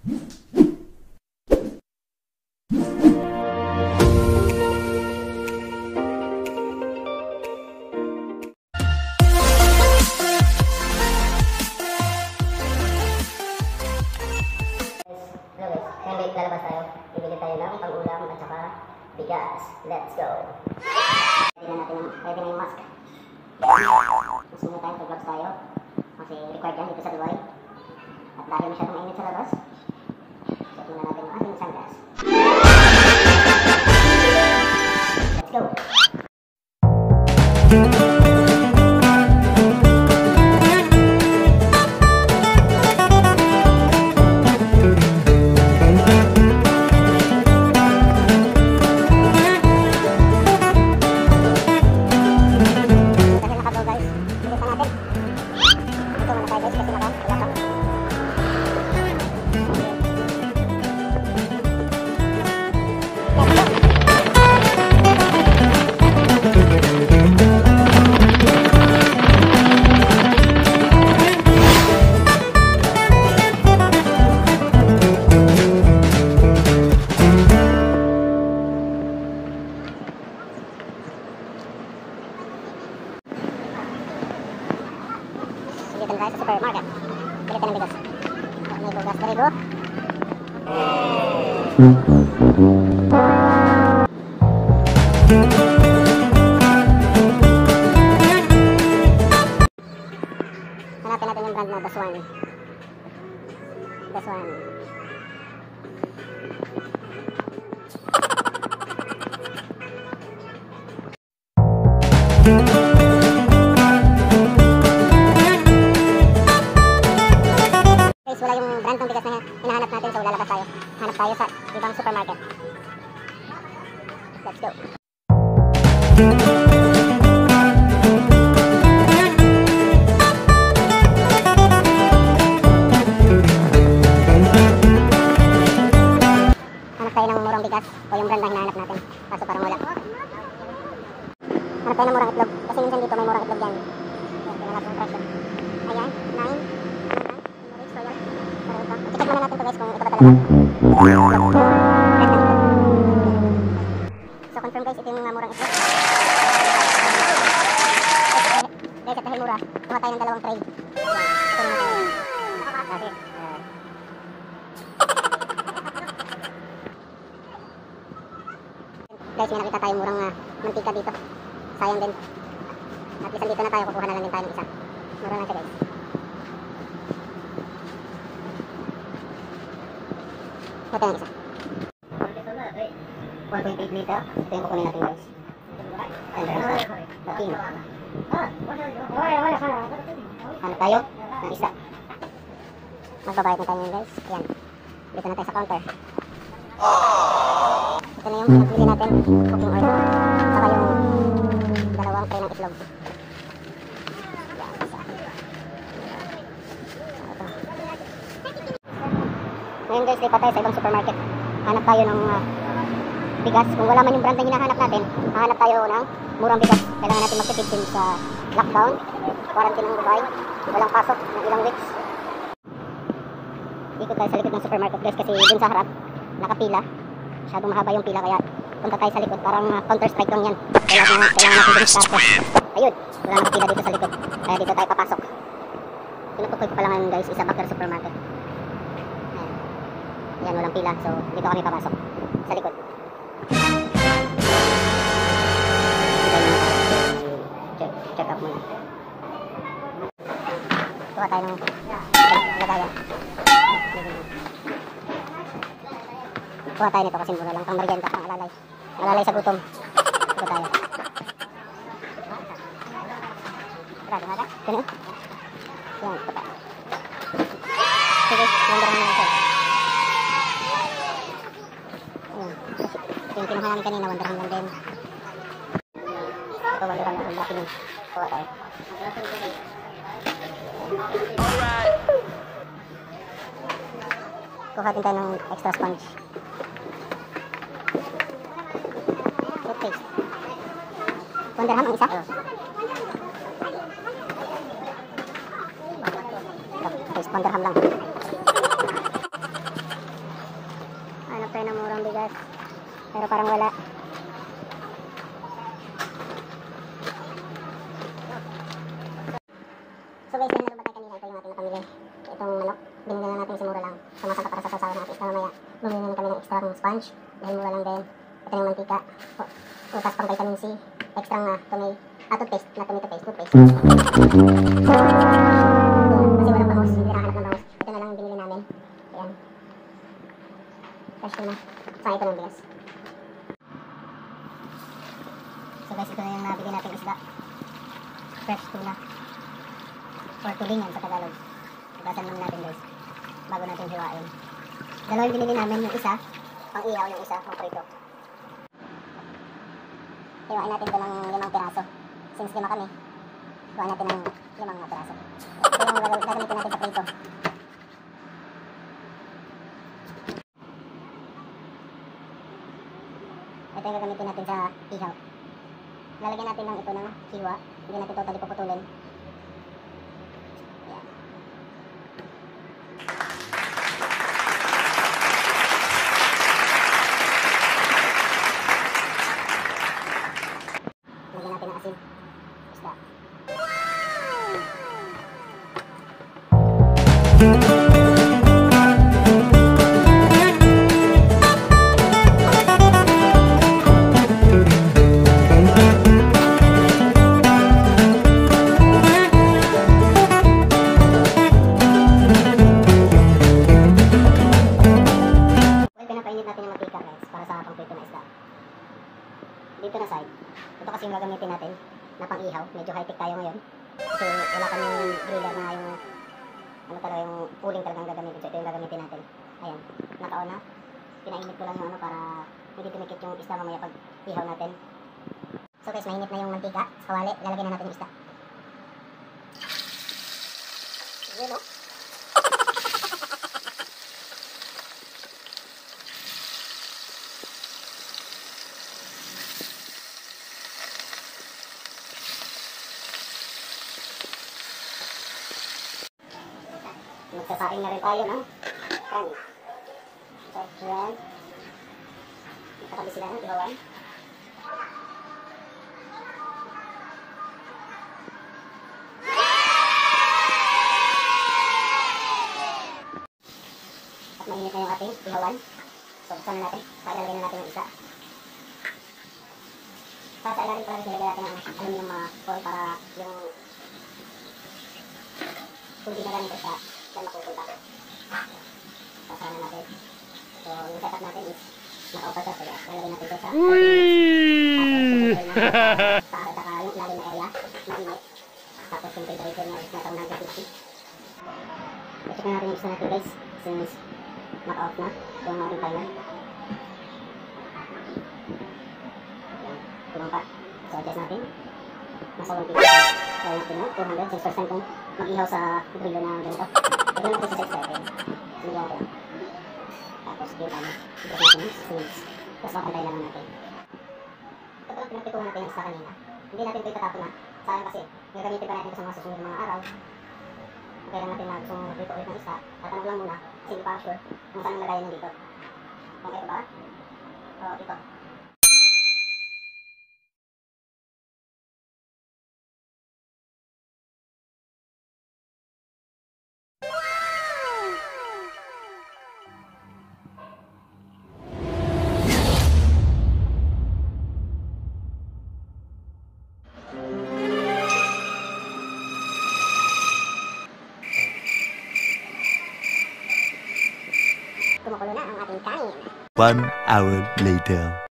Lalabas tayo. Bibili tayo ng pang-ulam at saka bigas. Let's go! Ready na yung mask. Mas muna tayo, pag-vlogs tayo. Kasi required yan dito sa Dubai. At dahil masyadong mainit sa labas, set muna natin yung ating sunglass. Let's go! Dito tayo sa supermarket. Bili tayo ng bigas. May bugas na rigo. Hanapin natin yung brand na Daswan. Daswan. Wala yung brand ng bigas na hinahanap natin, so lalabas tayo. Hanap tayo sa ibang supermarket. Let's go! Hanap tayo ng murang bigas o yung brand na hinahanap natin. Kaso parang wala. Hanap tayo ng murang itlog. Kasi minsan dito may murang itlog yan. Hanap yung presyo. Ayan, 9. I-check muna natin ito guys kung ito ba talaga. So confirm guys, ito yung murang itlog. Guys, at dahil mura, kuha tayo ng dalawang tray. Ito naman tayo. Guys, may nakita tayong murang mantika dito. Sayang din. At least dito na tayo, kukuha na lang din tayo ng isa. Mura lang siya guys. Ito yung isa. 1.8 liter. Ito yung kukunin natin guys. And then the king. Hanap tayo ng isda. Magbabayad na tayo yun guys. Ayan. Dito na tayo sa counter. Ito na yung pinagbili natin. Cooking oil. Saka yung dalawang tray ng itlog. Ayan. Isa. Ito. Ngayon guys, lipat tayo sa ibang supermarket. Hanap tayo ng bigas. Kung wala man yung brand na hinahanap natin, hahanap tayo ng murang bigas. Kailangan natin magtipid din sa lockdown, quarantine ng Dubai, walang pasok ng ilang weeks. Ikot tayo sa likod ng supermarket guys kasi dun sa harap, nakapila. Masyadong mahaba yung pila kaya punta tayo sa likod. Parang counter strike lang yan. Kailangan natin din start. Ayun, wala nakapila dito sa likod. Kaya dito tayo papasok. Tinutukoy ko pa lang guys, isa backer supermarket. Yan, walang pila. So, dito kami papasok. Sa likod. Check up muna. Kuha tayo ng lagayan. Kuha tayo nito kasi mura lang. Pang merienda, pang alalay. Alalay sa gutom. Ito tayo. Grabe, hada. Ganun. Yan, ito tayo. Sige, nandaran na ito. Ito yung kinuha namin kanina, wandaran lang din. Ito, wandaran lang. Laki nun. Kuha tayo. Kuha din tayo ng extra sponge. Toothpaste. Wandaran ang isa? Ito, wandaran lang. labas. Pero parang wala. So guys, yan na tayo kanina. Ito yung ating napamili. Itong manok. Binili na natin si mura lang. Sumasaka para sa sasawa natin. Ito mamaya. Bumili na kami ng extra sponge. Dahil mura lang din. Ito yung mantika. Utas pang vitamin C. Extra nga toothpaste. Na tomato paste. Toothpaste. Kasi walang bangus. Hindi nakahanap ng bangus. Ito na lang binili namin. Ayan. Fresh tuna. Saka ito ng bigas. So guys, ito na yung nabili natin isda. Fresh tuna. Or tulingan sa Tagalog. Agasan naman natin guys. Bago natin hiwain. Dalawa yung binili namin. Yung isa, pang ihaw. Yung isa, pang prito. Hiwain natin ito ng 5 piraso. Since 5 kami, hiwain natin ng 5 piraso. Ito yung gagamitin natin sa prito. Ito yung gagamitin natin sa ihaw. Lalagyan natin lang ito ng hiwa. Hindi natin totally puputulin. Ayan. Lagyan natin ng asin. Isda. Pinapainit natin yung mantika guys para sa pangprito na isda. Dito na side. Ito kasi yung gagamitin natin na pang ihaw. Medyo high-tech tayo ngayon. Kasi wala kaming griller na yung ano talaga yung uling talagang gagamitin. So ito yung gagamitin natin. Ayan. Naka-on na. Pinainit ko lang yung ano para hindi tumikit yung isda mamaya pag ihaw natin. So guys, mainit na yung mantika. Sa kawali, lalagyan na natin yung isda. Yun o. Magsasaing na rin tayo ng kanin. So, yan. Nakatabi sila ng ihawan. At mainit na yung ating ihawan. So, buksan na natin. Pailalagay na natin yung isa. Para sa ilalim pala nilagay natin ang aluminum foil para yung tubig na ganito sa dan mapupunta. Sasara na natin. So, yung setup natin is naka-open sa kaya. Lalagay natin ito sa tapos saka yung lalim na area mainit. Tapos yung temperature niya is nasa 150. So, check na natin yung isa natin guys since naka-off na yung ating timer. Yan, tumampat. So, adjust natin. Nasa 150. Kaya natin na 200 since first time kong mag-ihaw sa grillo na ganito. Ito naman kasi 6 seconds. Sinigyan ko lang. Tapos yung ano, i-press natin yung switch. Tapos makantay na lang natin. Ito lang pinagpituhan natin yung isa kanina. Hindi natin ito itatapon na. Sayang kasi, gagamitin pa natin ito sa mga susunod mga araw. Kaya lang natin na gusto mong mag-prito ulit ng isa. Tatanong lang muna, kasi hindi pa sure kung saan nilagayan nyo dito. Kung ito ba? O ito. Kumukulo na ang ating kanin. 1 hour later.